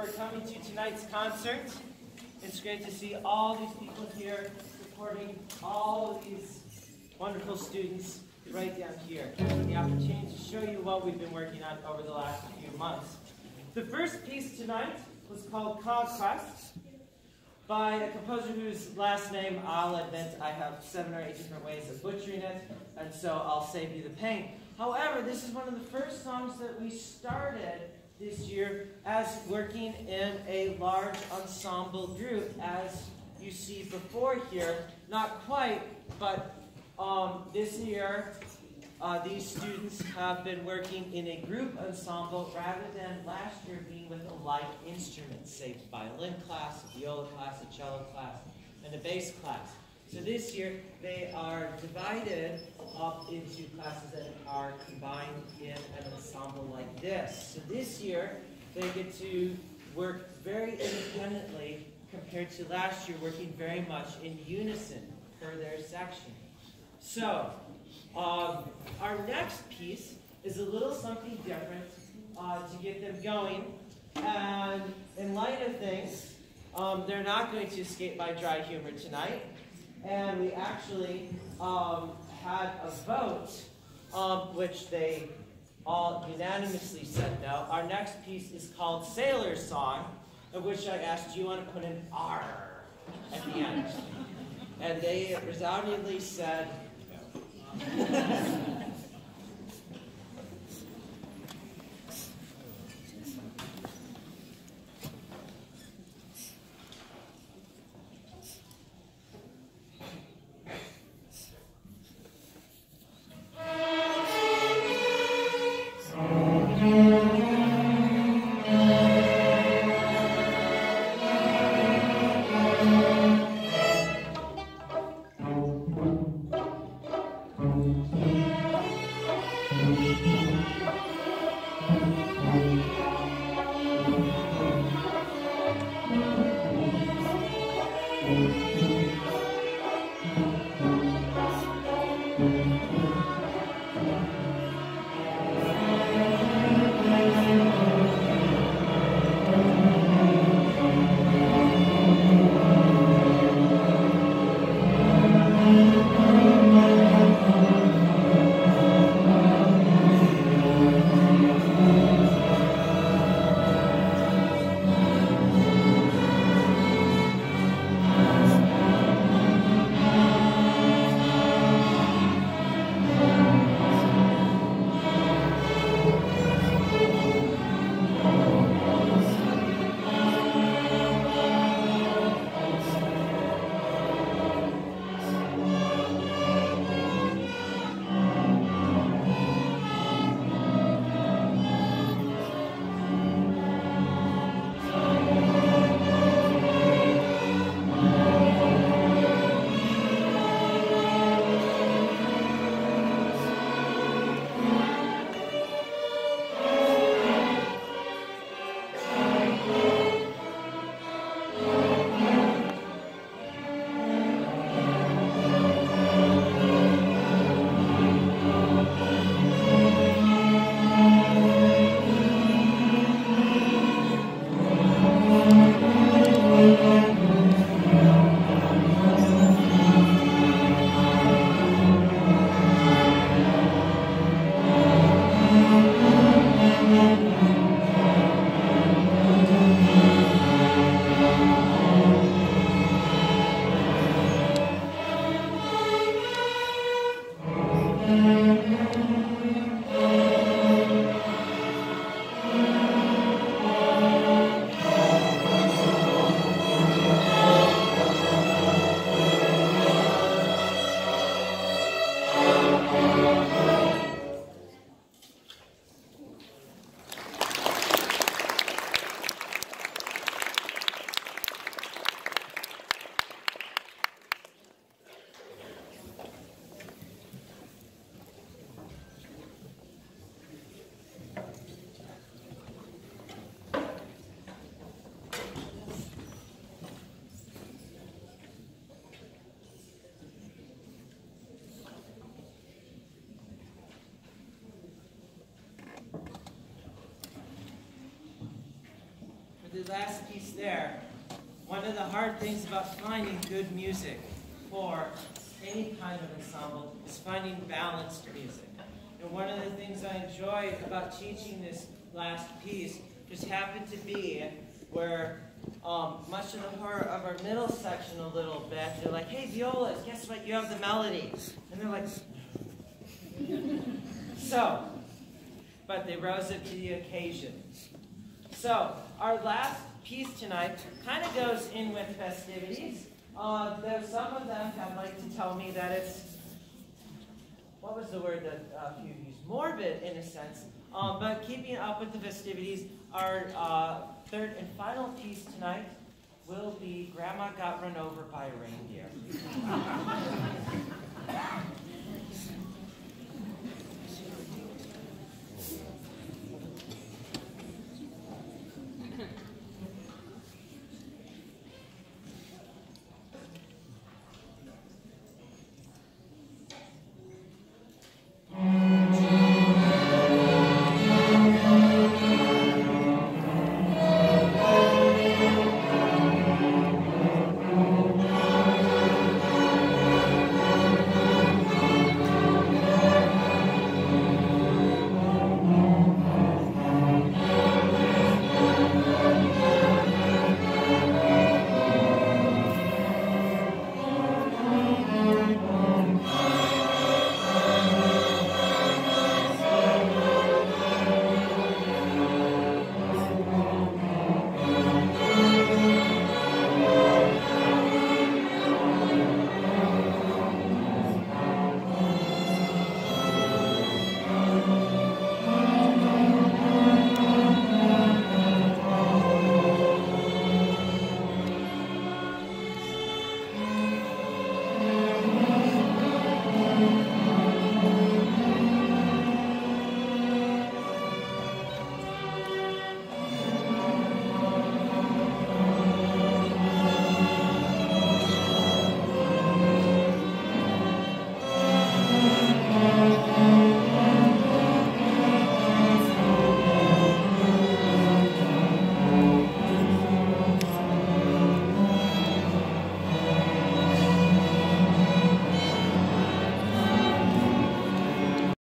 for coming to tonight's concert. It's great to see all these people here supporting all of these wonderful students right down here. The opportunity to show you what we've been working on over the last few months. The first piece tonight was called Conquest by a composer whose last name, I'll admit, I have 7 or 8 different ways of butchering it, and so I'll save you the pain. However, this is one of the first songs that we started this year as working in a large ensemble group, as you see before here. Not quite, but this year these students have been working in a group ensemble rather than last year being with a light instrument, say violin class, a viola class, a cello class, and a bass class. So this year they are divided up into classes that are combined in an ensemble like this. So this year they get to work very independently compared to last year, working very much in unison per their section. So our next piece is a little something different to get them going. And in light of things, they're not going to escape my dry humor tonight. And we actually had a vote, which they all unanimously said no. Our next piece is called Sailor's Song, of which I asked, do you want to put an R at the end? And they resoundingly said no. the last piece there, one of the hard things about finding good music for any kind of ensemble is finding balanced music. And one of the things I enjoy about teaching this last piece just happened to be where much of the horror of our middle section a little bit, they're like, hey, violas, guess what? You have the melody. And they're like, so, but they rose up to the occasion. So, our last piece tonight kind of goes in with festivities. Some of them have liked to tell me that it's, what was the word that a few used? Morbid, in a sense. But keeping up with the festivities, our third and final piece tonight will be Grandma Got Run Over by a Reindeer.